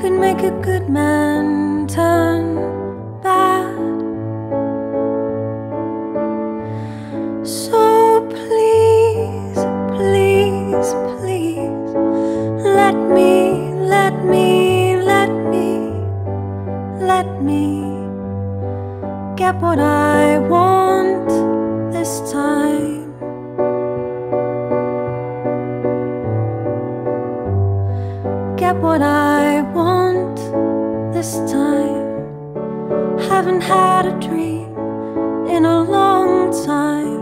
could make a good man turn bad. So please, please, please, let me, let me, let me, let me get what I want this time. Get what I want this time. Haven't had a dream in a long time.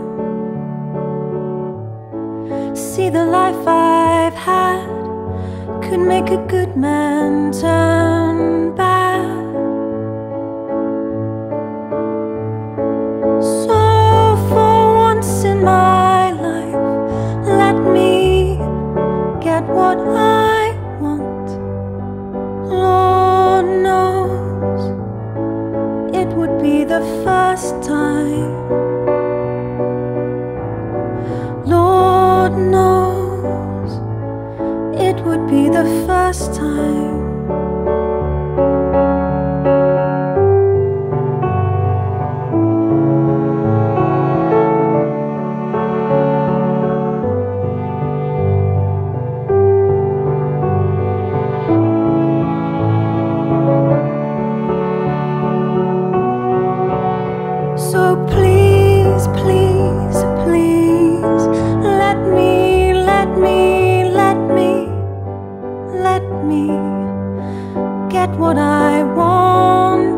See, the life I've had could make a good man turn bad. So for once in my life, let me get what I want. Lord knows it would be the first time. Lord knows it would be the first time. So please, please, please, let me, let me, let me, let me get what I want